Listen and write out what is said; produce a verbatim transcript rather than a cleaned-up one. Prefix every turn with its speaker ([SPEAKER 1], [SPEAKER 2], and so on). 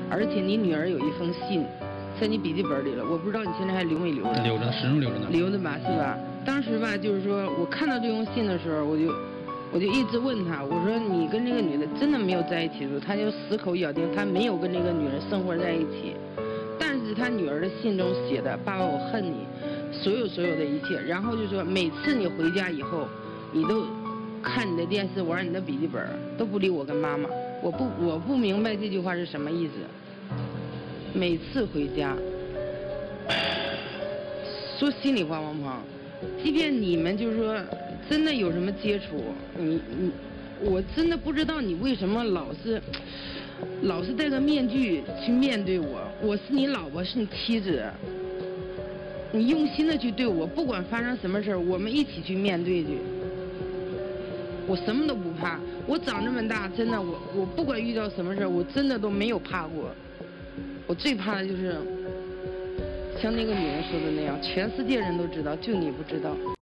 [SPEAKER 1] 而且你女儿有一封信，在你笔记本里了，我不知道你现在还留没留着？
[SPEAKER 2] 留着，始终留着呢。
[SPEAKER 1] 留着吧，是吧？当时吧，就是说我看到这封信的时候，我就我就一直问他，我说你跟这个女的真的没有在一起住？他就死口咬定他没有跟这个女人生活在一起。但是他女儿的信中写的，爸爸我恨你，所有所有的一切。然后就说每次你回家以后，你都看你的电视，玩你的笔记本，都不理我跟妈妈。我不我不明白这句话是什么意思。每次回家，说心里话，王鹏，即便你们就是说真的有什么接触，你你，我真的不知道你为什么老是老是戴个面具去面对我。我是你老婆，是你妻子，你用心的去对我，不管发生什么事儿，我们一起去面对去。我什么都不怕，我长这么大，真的，我我不管遇到什么事儿，我真的都没有怕过。我最怕的就是像那个女人说的那样，全世界人都知道，就你不知道。